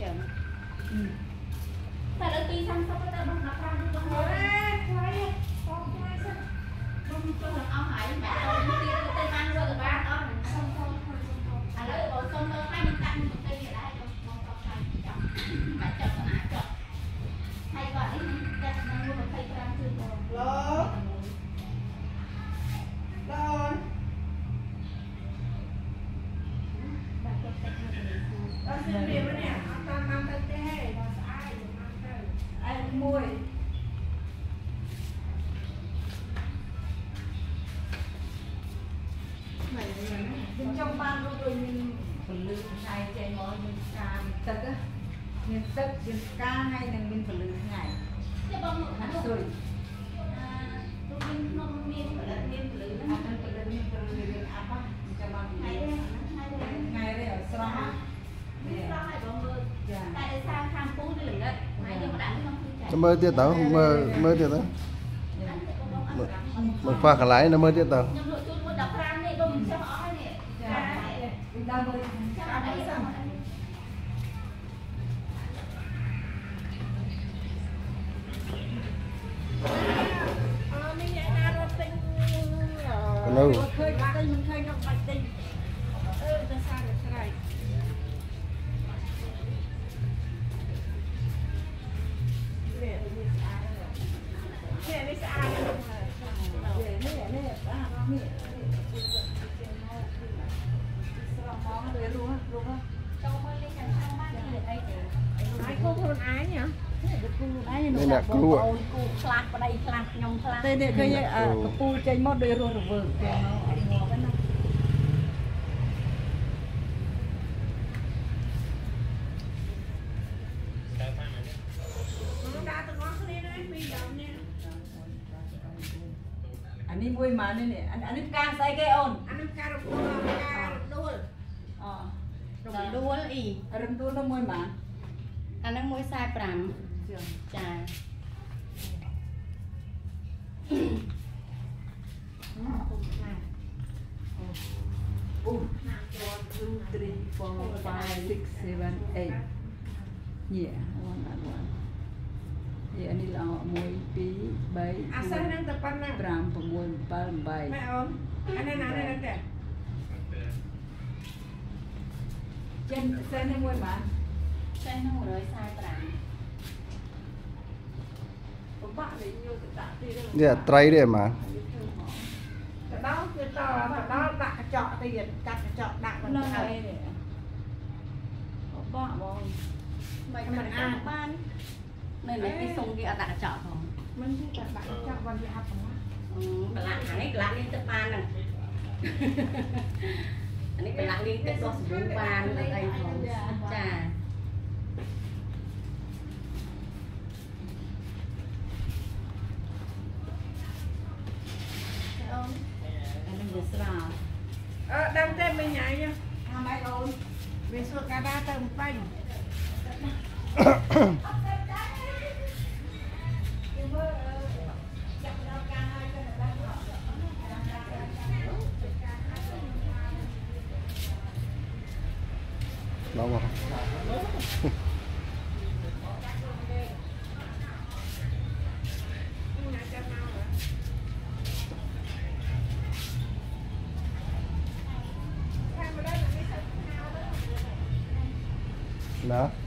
chẳng phải là tùy sang sao ta bằng nắp ra đi bằng rồi không cho thằng ông hải mẹ rồi đi kia cái tên ăn rồi rồi ba đó không à lấy rồi xong rồi hai mình tăng một cây vậy đấy không có sai chọn phải chọn là chọn hay gọi đi đặt nó mua một cây trang chưa rồi rồi xin điểm nè ăn ăn tay tê ai mùi bên trong ban của tôi mình phần lư ngày chạy mỏi mình ca mình tật á mình tật mình ca hay là mình phần lư ngày ăn rồi tôi mình không miên phải là miên phần lư ăn phần lư miên phần lư miên apa cho ban ngày đây ở Sra tại sao tham phú đi lừng đấy nhưng mà đã không mơ tiết tao mơ tiết tao một pha cả lái nó mơ tiết tao lâu đây là cua đây để cái cua trên mót đây rồi vừa anh đi mua mà nên nè anh đi ca say cái ôn anh đi ca đuôi đuôi ý rừng đuôi nó mua mà anh đang mua sai pram chà One, two, three, four, five, six, seven, eight. Yeah, one. Yeah, ini lah mui pi, baik. Asal nang depan nang. Pram pemui pal baik. Mẹ ôm, anh nang kìa. Trên xe nó mui mà. xe nó ngồi rồi sai pram. dạ tray đấy mà Cái đó cái to, cái đó đặt cái chọ tiền, đặt cái chọ đặt vào này nè. Bọ bò. Mày ăn ban. Nên lấy cái sông kia đặt chợ không? Mình chỉ đặt cái chọ vào đi học không? Lạ hẳn lạ đi tập ban nè. Anh ấy lạ đi tập đó sử ban ở đây không? Chà. Đang tên bên nhảy nha. Hai mấy ôn. Về xuống cả đa tầm phanh. Đâu mà đó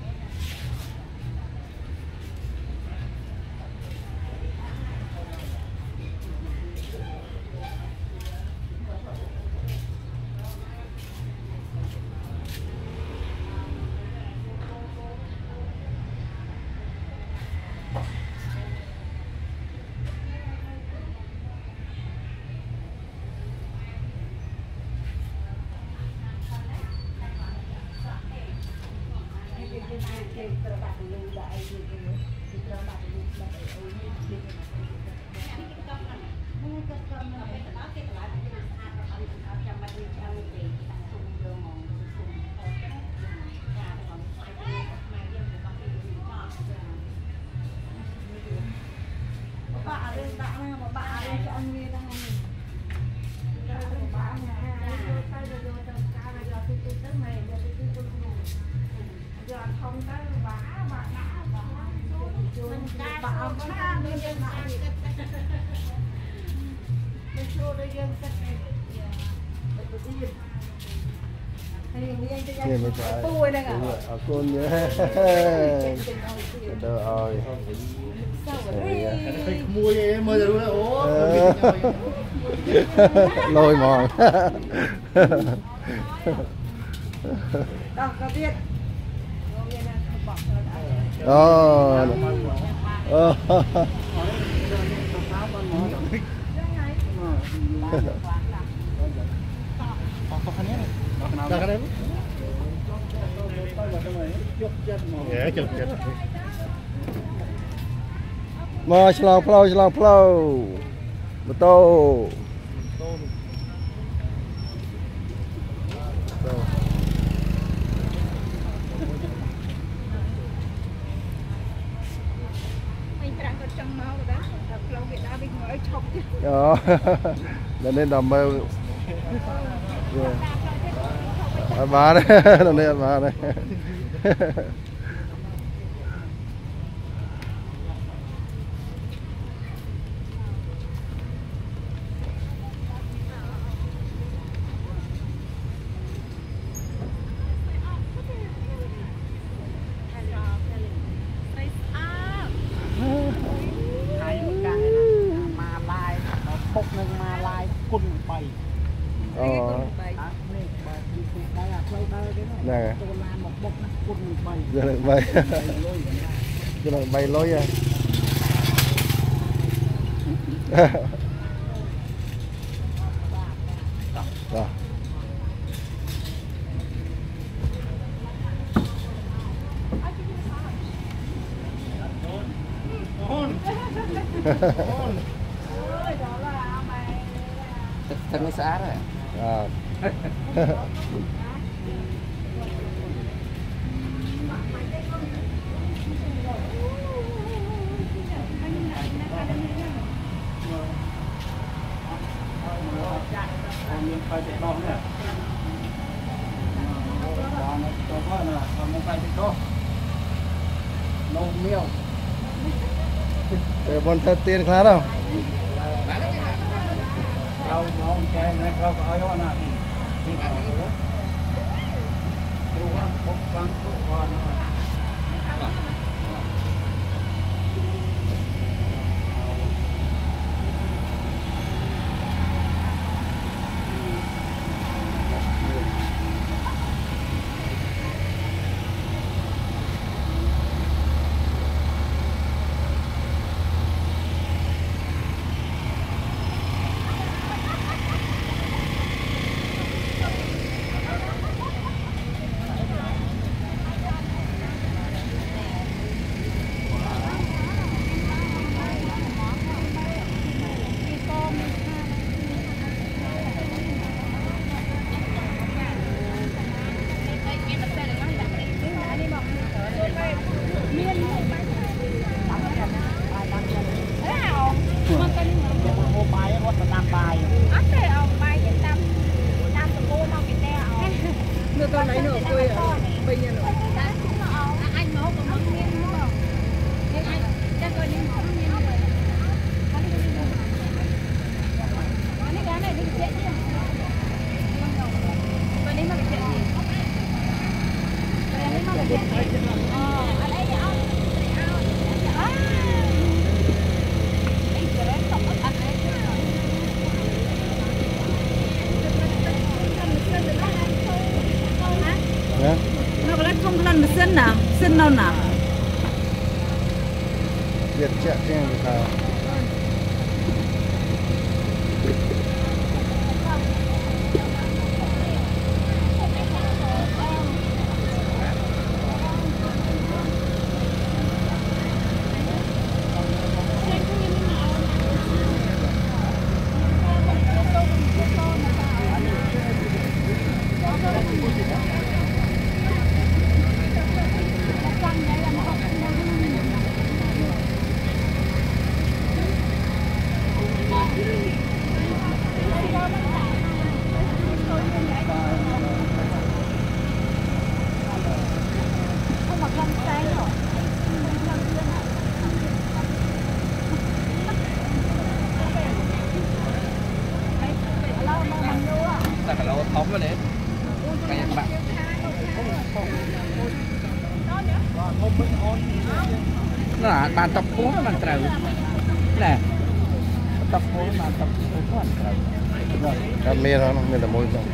giờ không tới vả bà đã mình ca ông ca đi dân lại mình xô đi dân cách này Nghe mới phải. Tôi đây à. Ở con nhớ. Đâu rồi. Mua em mới rồi ủa. Lôi mòn. Đâu có biết. Ồ. Mà slang flow. Betul. Đó. Nên đầm mơ. Bà đấy, nên bà đấy. Nè. Giờ lại bay. Giờ lại bay lối à. Rồi. Thân mới xá rồi. À. Mình phải chạy đo nữa. Cho quá là không phải chạy đo. Nâu miêu. Để bọn thật tiền khá đâu. Đâu không chạy này đâu có ai nè. Con lấy nửa quê ở bây giờ nữa. anh nấu có món miên đúng không? Nhưng anh cho tôi những món miên rồi. Cái này đừng chết đi. Bên đây mà bị chết gì? Bên đây mà bị chết gì? Ở đây thì ông. Nó có lẽ không lần xin nào, xin đâu nào. Việt chạy trên người ta. là bàn tập phố nó bàn trời nè tập phố bàn tập phố nó bàn trời Ăn miên nó miên là môi không.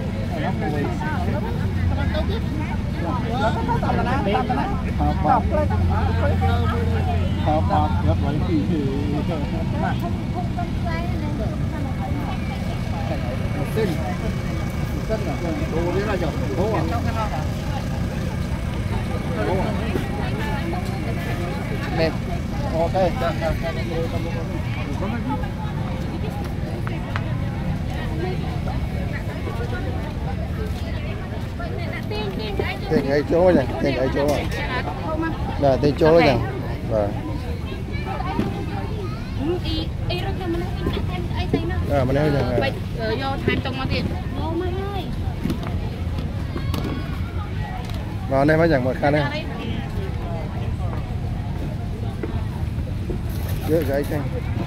Mềm. Ok. Tiền ấy chỗ nhỉ, tiền ấy chỗ à? Là tiền chỗ nhỉ. Vâng. Mà nếu nhỉ. Vô tham tông mà tiền. Vào đây mới chẳng một khăn đây. Dựa cái chanh.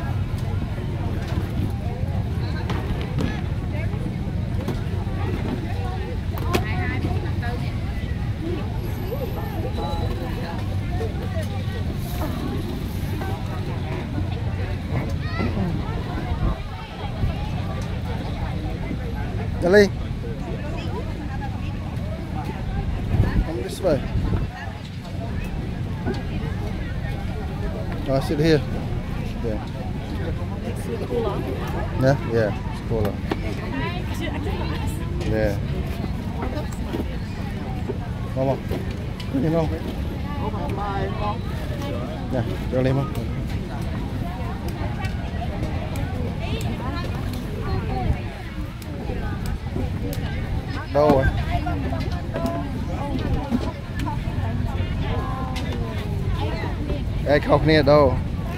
Dali. Come this way. Oh, sit here. Yeah. Yeah, yeah, it's cooler. Yeah. Come on. You know. Yeah, really, man. Đâu rồi? Ê, khóc nè đâu?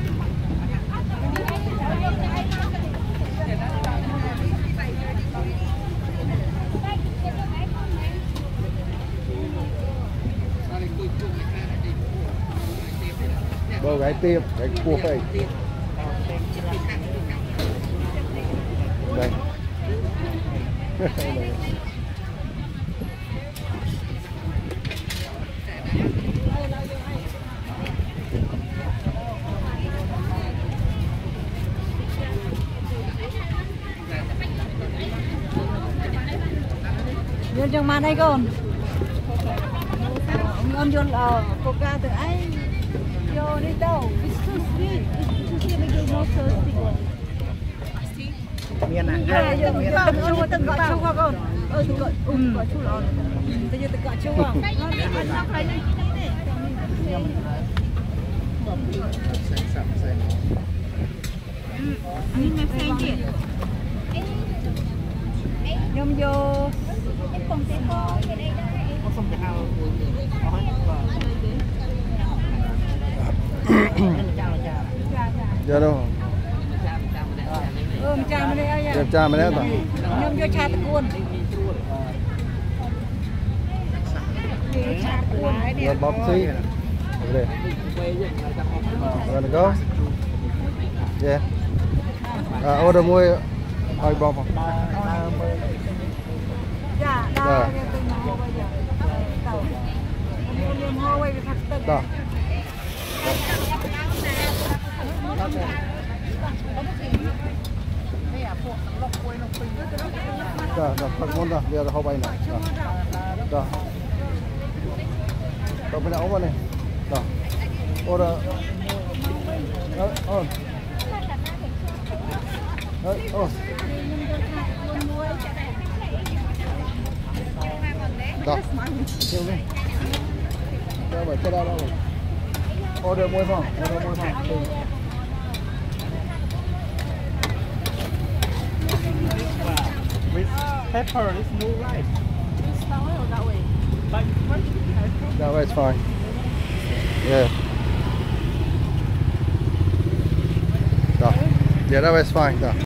Bơ gái tiêm, cái cua phải. Đây. Vô trong mà đây con. Ông vô coca từ ấy. Vô đi đâu? It's too sweet. It's too sweet. Make it more thirsty. Miên à? Từng gọi chung qua con. Từng gọi gọi chung rồi. Tự nhiên từng gọi chung vào. Nhôm vô. Giờ đâu? Cha mà đây Đẹp cha mà đấy tao. nhôm vô cha tự cuốn. Let's bop see. Over there. Wanna go? Yeah. Order môi oi bop không? Dạ, đó. Đó. Đó, phát môn đó, bây giờ hộp bay này. Đó. Đó, bên ống vào này. Đó. Order. Đó, on. Đó, on. Đó. Chiều đi. Đâu vậy, đâu rồi. Order môi phòng, order môi phòng. With pepper, it's no rice. This way or that way? Like fresh pepper. That way it's fine. Yeah. Đó. Yeah, that way it's fine. Đó.